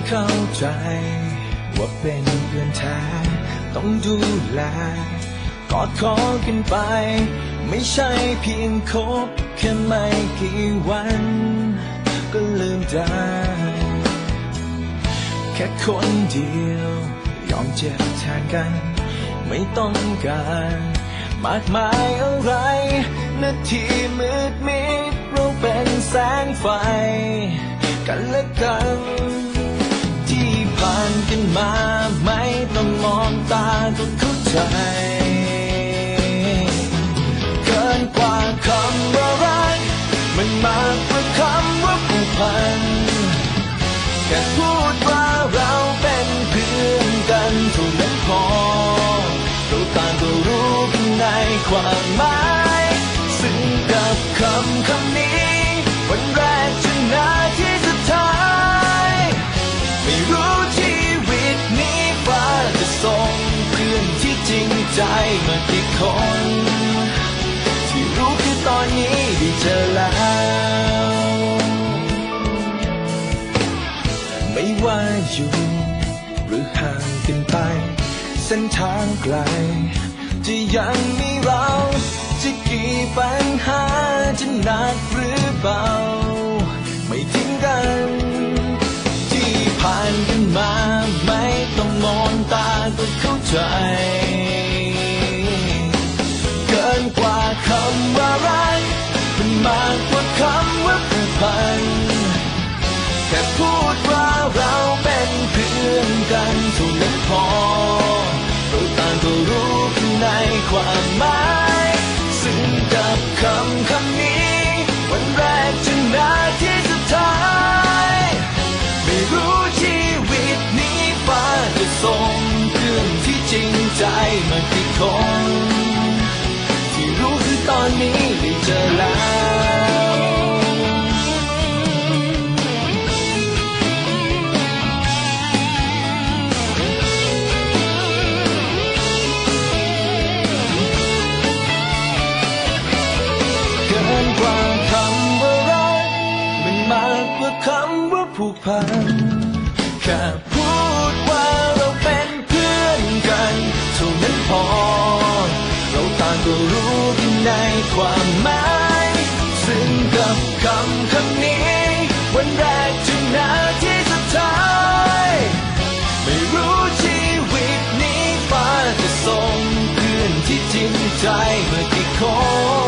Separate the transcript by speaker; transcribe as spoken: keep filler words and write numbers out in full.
Speaker 1: เข้าใจว่าเป็นเพื่อนแท้ต้องดูแลกอดคอกันไปไม่ใช่เพียงคบแค่ไม่กี่วันก็ลืมได้แค่คนเดียวยอมเจ็บแทนกันไม่ต้องการมากมายอะไรนาทีมืดมิดเราเป็นแสงไฟกันและกันที่ผ่านกันมาไม่ต้องมองตาก็เข้าใจเกินกว่าคำว่ารักมันมากกว่าคำว่าผูกพันแค่พูดว่าเราเป็นเพื่อนกันเท่านั้นพอเราต่างก็รู้กันในความหมายซึ่งกับคำคำนี้วันแรกจนนาทีสุดท้ายไม่รู้ชีวิตนี้ฟ้าจะส่งเพื่อนที่จริงใจมากี่คนที่รู้คือตอนนี้ได้เจอแล้วไม่ว่าอยู่หรือห่างกันไปเส้นทางไกลจะยังมีเราจะกี่ปัญหาจะหนักหรือเบาไม่ทิ้งกันที่ผ่านกันมาไม่ต้องมองตาก็เข้าใจเกินกว่าคำว่ารักมันมากกว่าคำว่าผูกพันแค่พูดว่าเราเป็นเพื่อนกันเท่านั้นพอเราต่างก็รู้กันในความหมายซึ่งกับคำคำนี้วันแรกจนนาทีสุดท้ายไม่รู้ชีวิตนี้ฟ้าจะส่งเพื่อนที่จริงใจมากี่คนที่รู้คือตอนนี้ได้เจอแล้วกว่าคำว่ารักมันมากกว่าคำว่าผูกพันแค่พูดว่าเราเป็นเพื่อนกันเท่านั้นพอเราต่างก็รู้กันในความหมายซึ่งกับคำคำนี้วันแรกจนนาทีสุดท้ายไม่รู้ชีวิตนี้ฟ้าจะส่งเพื่อนที่จริงใจมากี่คน